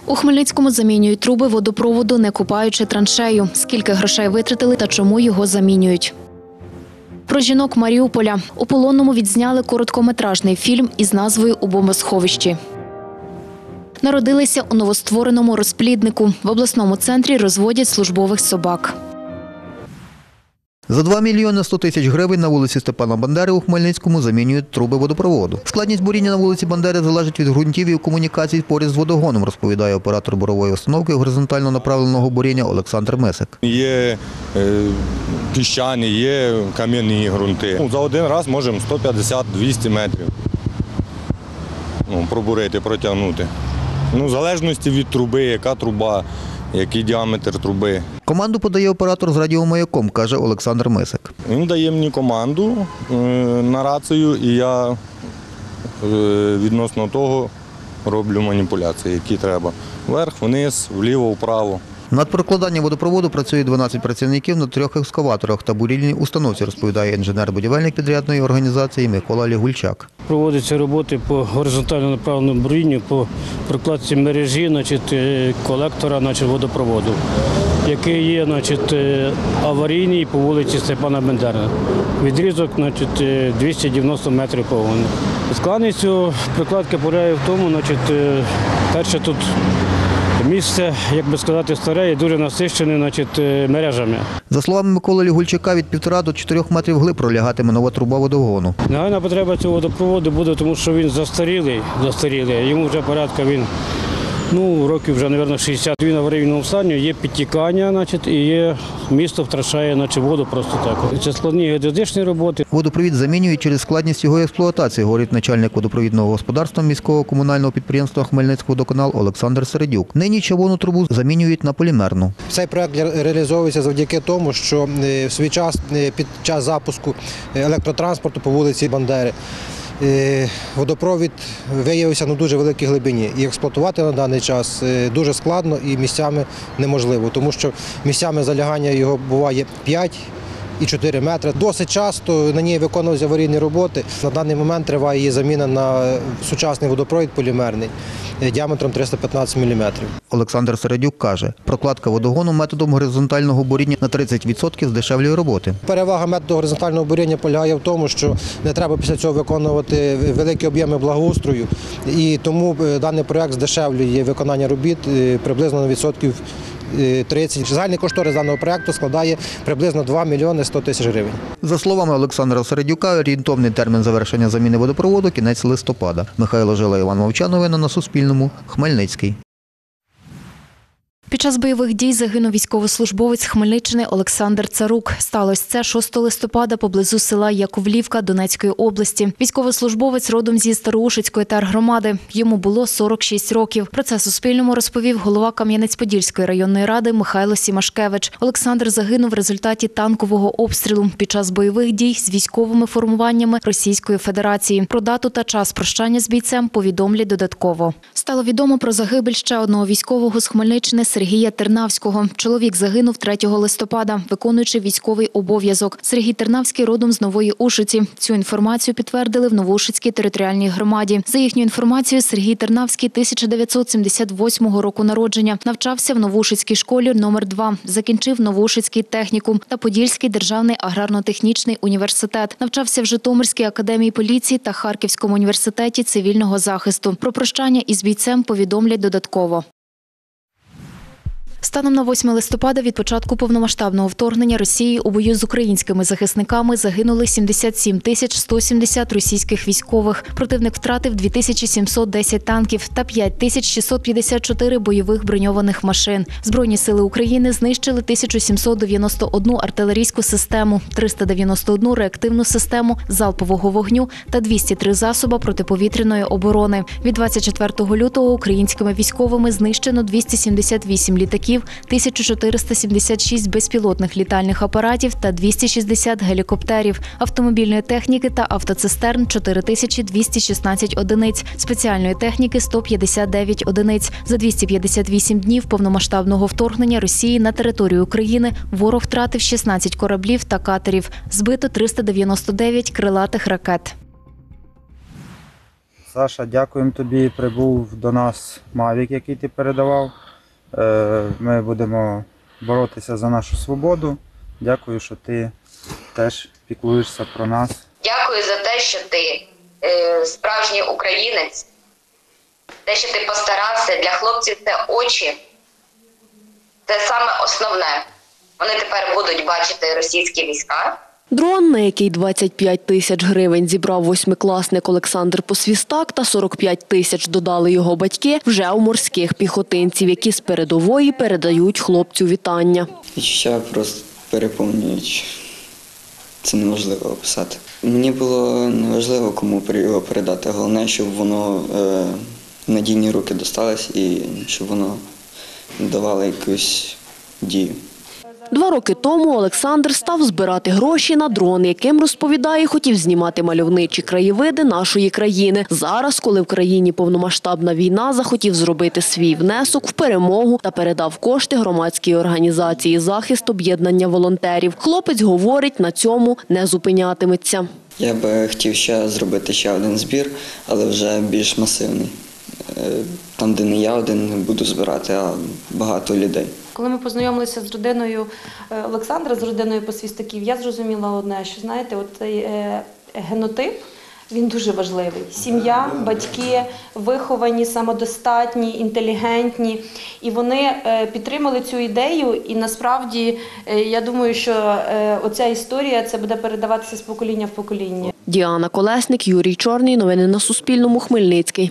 У Хмельницькому замінюють труби водопроводу, не копаючи траншею. Скільки грошей витратили та чому його замінюють? Про жінок Маріуполя. У Полонному відзняли короткометражний фільм із назвою «У бомбосховищі». Народилися у новоствореному розпліднику. В обласному центрі розводять службових собак. За 2 мільйони 100 тисяч гривень на вулиці Степана Бандери у Хмельницькому замінюють труби водопроводу. Складність буріння на вулиці Бандери залежить від ґрунтів і комунікацій поряд з водогоном, розповідає оператор бурової установки горизонтально направленого буріння Олександр Месик. Є піщані, є кам'яні ґрунти. За один раз можемо 150-200 метрів пробурити, протягнути. В залежності від труби, яка труба, який діаметр труби. Команду подає оператор з радіомаяком, каже Олександр Месик. Він дає мені команду на рацію, і я відносно того роблю маніпуляції, які треба. Вверх, вниз, вліво, вправо. Над прокладанням водопроводу працює 12 працівників на 3 екскаваторах та бурильній установці, розповідає інженер-будівельник підрядної організації Микола Лігульчак. Проводяться роботи по горизонтально направленому бурінню, по прокладці мережі, колектора водопроводу, який є аварійний по вулиці Степана Бандери. Відрізок 290 метрів повний. Складність цього прокладки полягає в тому, перше тут місце, як би сказати, старе і дуже насичене мережами. За словами Миколи Лігульчака, від 1,5 до 4 метрів вглиб пролягатиме нова труба водогону. Нагальна потреба цього водопроводу буде, тому що він застарілий. Йому вже порядка років вже, мабуть, 60. Він в аварійному стані, є підтікання, і є місто втрачає воду просто так. Це складні геодезичні роботи. Водопровід замінюють через складність його експлуатації, говорить начальник водопровідного господарства міського комунального підприємства «Хмельницькводоканал» Олександр Середюк. Нині човонну трубу замінюють на полімерну. Цей проект реалізовується завдяки тому, що в свій час, під час запуску електротранспорту по вулиці Бандери, водопровід виявився на дуже великій глибині. І експлуатувати на даний час дуже складно і місцями неможливо, тому що місцями залягання його буває 5 і 4 метри. Досить часто на ній виконувалися аварійні роботи. На даний момент триває її заміна на сучасний водопровід полімерний діаметром 315 мм. Олександр Середюк каже, прокладка водогону методом горизонтального буріння на 30% здешевлює роботи. Перевага методу горизонтального буріння полягає в тому, що не треба після цього виконувати великі об'єми благоустрою, і тому даний проект здешевлює виконання робіт приблизно на відсотків 30. Загальний кошторис даного проєкту складає приблизно 2 мільйони 100 тисяч гривень. За словами Олександра Середюка, орієнтовний термін завершення заміни водопроводу – кінець листопада. Михайло Жила, Іван Мовчан. Новини на Суспільному. Хмельницький. Під час бойових дій загинув військовослужбовець Хмельниччини Олександр Царук. Сталося це 6 листопада поблизу села Яковлівка Донецької області. Військовослужбовець родом зі Староушицької тергромади. Йому було 46 років. Про це Суспільному розповів голова Кам'янець-Подільської районної ради Михайло Сімашкевич. Олександр загинув в результаті танкового обстрілу під час бойових дій з військовими формуваннями Російської Федерації. Про дату та час прощання з бійцем повідомлять додатково. Стало відомо про загибель ще одного військового з Хмельниччини Сергія Тернавського. Чоловік загинув 3 листопада, виконуючи військовий обов'язок. Сергій Тернавський родом з Нової Ушиці. Цю інформацію підтвердили в Новоушицькій територіальній громаді. За їхньою інформацією, Сергій Тернавський 1978 року народження. Навчався в Новоушицькій школі номер 2. Закінчив Новоушицький технікум та Подільський державний аграрно-технічний університет. Навчався в Житомирській академії поліції та Харківському університеті цивільного захисту. Про прощання із бійцем повідомлять додатково. Станом на 8 листопада від початку повномасштабного вторгнення Росії у бою з українськими захисниками загинули 77 170 російських військових. Противник втратив 2710 танків та 5654 бойових броньованих машин. Збройні сили України знищили 1791 артилерійську систему, 391 реактивну систему залпового вогню та 203 засоби протиповітряної оборони. Від 24 лютого українськими військовими знищено 278 літаків, 1476 безпілотних літальних апаратів та 260 гелікоптерів, автомобільної техніки та автоцистерн – 4216 одиниць, спеціальної техніки – 159 одиниць. За 258 днів повномасштабного вторгнення Росії на територію України ворог втратив 16 кораблів та катерів, збито 399 крилатих ракет. Саша, дякуємо тобі. Прибув до нас Мавік, який ти передавав. Ми будемо боротися за нашу свободу. Дякую, що ти теж піклуєшся про нас. Дякую за те, що ти справжній українець, те, що ти постарався. Для хлопців це очі. Це саме основне. Вони тепер будуть бачити російські війська. Дрон, на який 25 тисяч гривень зібрав восьмикласник Олександр Посвістак та 45 тисяч додали його батьки, вже у морських піхотинців, які з передової передають хлопцю вітання. Відчуття просто переповнюючі. Це неможливо описати. Мені було неважливо, кому його передати. Головне, щоб воно в надійні руки досталось і щоб воно давало якусь дію. 2 роки тому Олександр став збирати гроші на дрон, яким, розповідає, хотів знімати мальовничі краєвиди нашої країни. Зараз, коли в країні повномасштабна війна, захотів зробити свій внесок в перемогу та передав кошти громадській організації «Захист» об'єднання волонтерів. Хлопець говорить, на цьому не зупинятиметься. Я би хотів зробити ще один збір, але вже більш масивний. Там, де не я один буду збирати, а багато людей. Коли ми познайомилися з родиною Олександра, з родиною Посвістаків, я зрозуміла одне, що, знаєте, цей генотип, він дуже важливий. Сім'я, батьки, виховані, самодостатні, інтелігентні. І вони підтримали цю ідею. І насправді, я думаю, що оця історія це буде передаватися з покоління в покоління. Діана Колесник, Юрій Чорний. Новини на Суспільному. Хмельницький.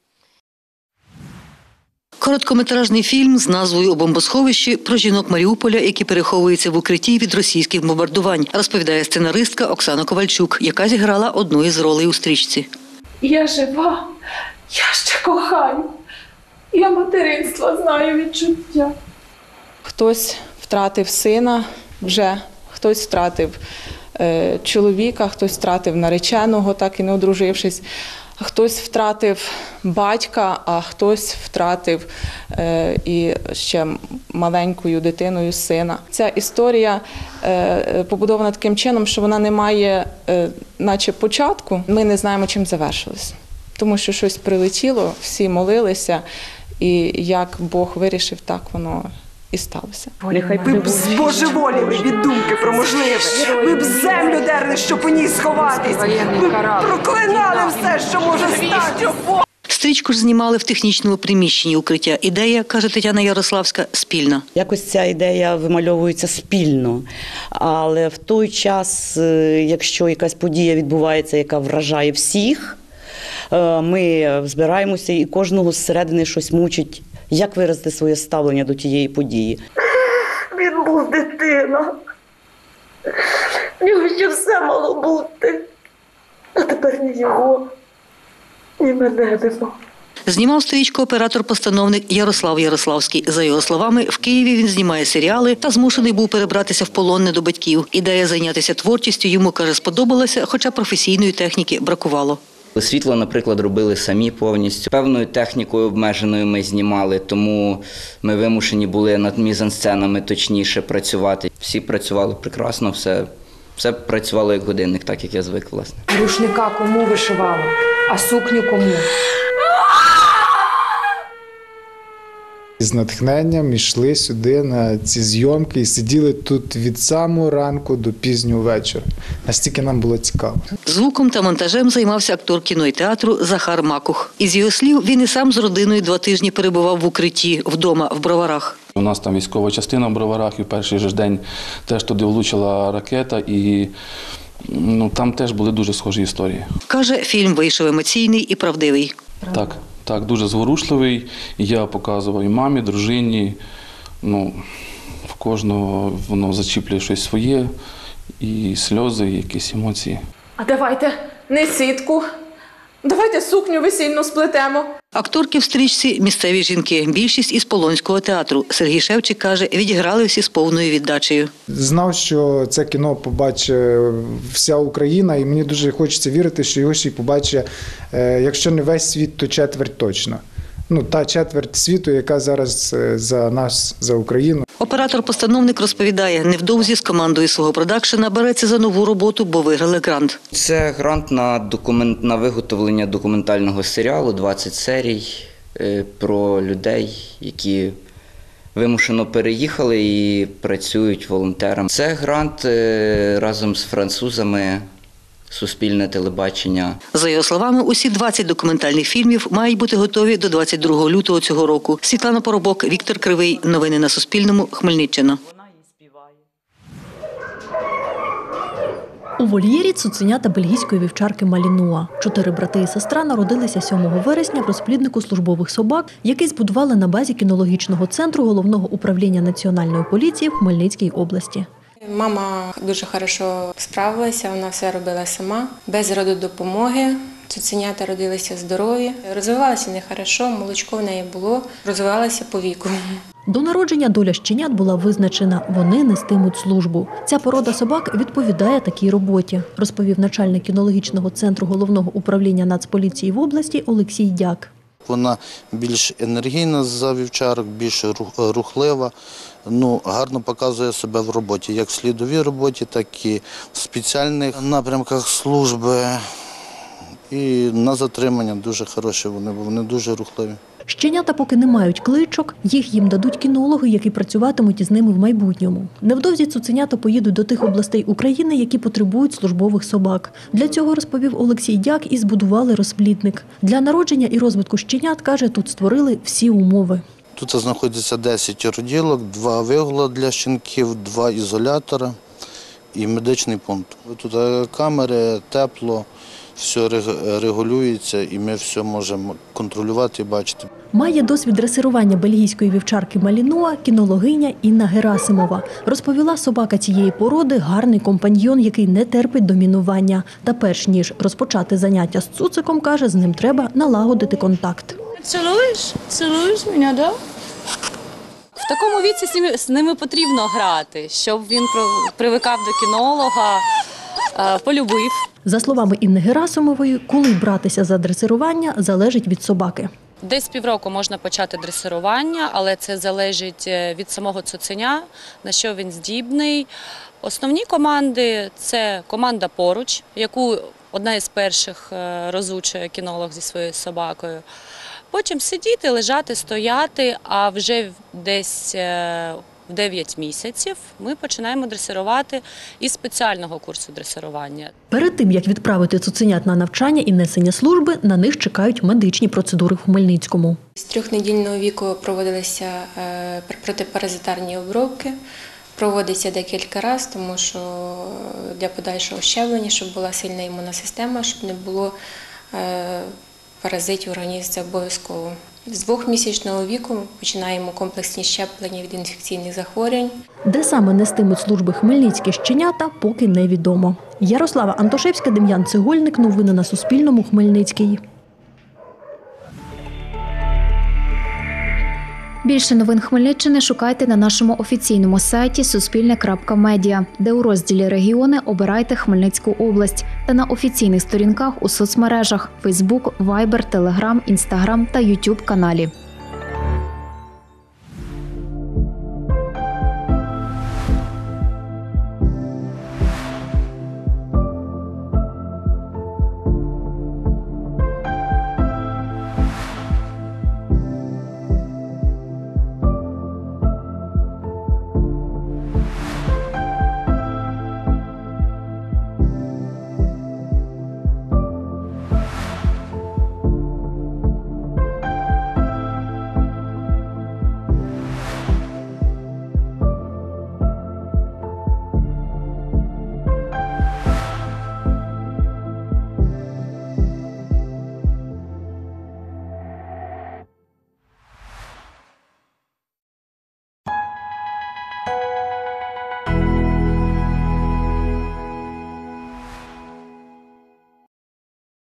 Короткометражний фільм з назвою «У бомбосховищі» про жінок Маріуполя, які переховуються в укритті від російських бомбардувань, розповідає сценаристка Оксана Ковальчук, яка зіграла одну із ролей у стрічці. Я жива, я ще кохаю, я материнства знаю відчуття. Хтось втратив сина вже, хтось втратив чоловіка, хтось втратив нареченого, так і не одружившись. Хтось втратив батька, а хтось втратив і ще маленькою дитиною сина. Ця історія побудована таким чином, що вона не має наче початку. Ми не знаємо, чим завершилось. Тому що щось прилетіло, всі молилися, і як Бог вирішив, так воно і сталося. Ви б збожеволіли від думки про можливе. Ви б землю дерли, щоб у ній сховатись. Ви б проклинали все, що може стати. Стрічку ж знімали в технічному приміщенні укриття. Ідея, каже Тетяна Ярославська, спільна. Якось ця ідея вимальовується спільно, але в той час, якщо якась подія відбувається, яка вражає всіх, ми збираємося і кожного зсередини щось мучить. Як виразити своє ставлення до тієї події? Він був дитина. В нього ще все мало бути. А тепер ні його, ні мене нема. Знімав стрічку оператор-постановник Ярослав Ярославський. За його словами, в Києві він знімає серіали та змушений був перебратися в полон не до батьків. Ідея зайнятися творчістю йому, каже, сподобалася, хоча професійної техніки бракувало. Світло, наприклад, робили самі повністю. Певною технікою обмеженою ми знімали, тому ми вимушені були над мізансценами точніше працювати. Всі працювали прекрасно, все працювало як годинник, так як я звик, власне. Рушника кому вишивала, а сукню кому? З натхненням йшли сюди на ці зйомки і сиділи тут від самого ранку до пізнього вечора. Настільки нам було цікаво. Звуком та монтажем займався актор кіно і театру Захар Макух. Із його слів, він і сам з родиною 2 тижні перебував в укритті, вдома, в Броварах. У нас там військова частина в Броварах, і в перший же день теж туди влучила ракета, і там теж були дуже схожі історії. Каже, фільм вийшов емоційний і правдивий. Так, дуже зворушливий. Я показував і мамі, дружині. В кожного воно зачіплює щось своє, і сльози, і якісь емоції. А давайте не сітку, давайте сукню весільну сплетемо. Акторки в стрічці – місцеві жінки. Більшість із Полонського театру. Сергій Шевчик каже, відіграли всі з повною віддачею. Знав, що це кіно побачить вся Україна, і мені дуже хочеться вірити, що його ще й побачить, якщо не весь світ, то четверть точно. Та четверть світу, яка зараз за нас, за Україну. Оператор-постановник розповідає, невдовзі з командою свого продакшена береться за нову роботу, бо виграли грант. Це грант на виготовлення документального серіалу, 20 серій про людей, які вимушено переїхали і працюють волонтерами. Це грант разом з французами, суспільне телебачення. За його словами, усі 20 документальних фільмів мають бути готові до 22 лютого цього року. Світлана Поробок, Віктор Кривий. Новини на Суспільному. Хмельниччина. У вольєрі цуценята бельгійської вівчарки Малінуа. 4 брати і сестра народилися 7 вересня в розпліднику службових собак, який збудували на базі кінологічного центру Головного управління Національної поліції в Хмельницькій області. Мама дуже добре справилася, вона все робила сама, без рододопомоги. Цуценята родилися здорові, розвивалися не добре, молочко в неї було, розвивалося по віку. До народження доля щенят була визначена – вони нестимуть службу. Ця порода собак відповідає такій роботі, розповів начальник кінологічного центру Головного управління Нацполіції в області Олексій Дяк. Вона більш енергійна за вівчарок, більш рухлива, гарно показує себе в роботі, як в слідовій роботі, так і в спеціальних напрямках служби. І на затримання дуже хороші вони дуже рухливі. Щенята поки не мають кличок, їх їм дадуть кінологи, які працюватимуть із ними в майбутньому. Невдовзі цуценята поїдуть до тих областей України, які потребують службових собак. Для цього, розповів Олексій Дяк, і збудували розплідник. Для народження і розвитку щенят, каже, тут створили всі умови. Тут знаходиться 10 роділок, 2 вигула для щенків, 2 ізолятора і медичний пункт. Тут камери, тепло. Все регулюється і ми все можемо контролювати і бачити. Має досвід дресирування бельгійської вівчарки Малінуа кінологиня Інна Герасимова. Розповіла, собака цієї породи – гарний компаньйон, який не терпить домінування. Та перш ніж розпочати заняття з цуциком, каже, з ним треба налагодити контакт. Цілуєш? Цілуєш мене, да? В такому віці з ними потрібно грати, щоб він привикав до кінолога, полюбив. За словами Інни Герасимової, коли братися за дресирування, залежить від собаки. Десь півроку можна почати дресирування, але це залежить від самого цуценя, на що він здібний. Основні команди – це команда поруч, яку одна із перших розучує кінолог зі своєю собакою. Потім сидіти, лежати, стояти, а вже десь в 9 місяців ми починаємо дресирувати із спеціального курсу дресирування. Перед тим, як відправити цуценят на навчання і несення служби, на них чекають медичні процедури в Хмельницькому. З 3-недільного віку проводилися протипаразитарні обробки. Проводиться декілька разів, тому що для подальшого щеплення, щоб була сильна імунна система, щоб не було паразитів в організмі, це обов'язково. З 2-місячного віку починаємо комплексні щеплення від інфекційних захворювань. Де саме нестимуть служби хмельницькі щенята, поки невідомо. Ярослава Антошевська, Дем'ян Цегольник. Новини на Суспільному. Хмельницький. Більше новин Хмельниччини шукайте на нашому офіційному сайті suspilne.media, де у розділі «Регіони» обирайте Хмельницьку область та на офіційних сторінках у соцмережах – Facebook, Viber, Telegram, Instagram та YouTube каналі.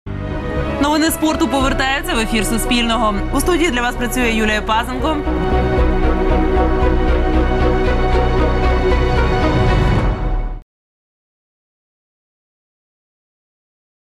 Новини спорту повертаються в ефір Суспільного. У студії для вас працює Юлія Пазенко.